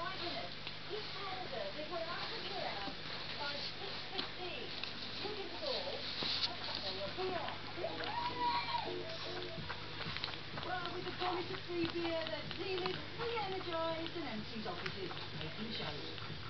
minutes. Each candidate, they go out of here by 6:15. You give us all a couple of beer. Well, with the promise of free beer, the team is re-energised and empties offices, making shows.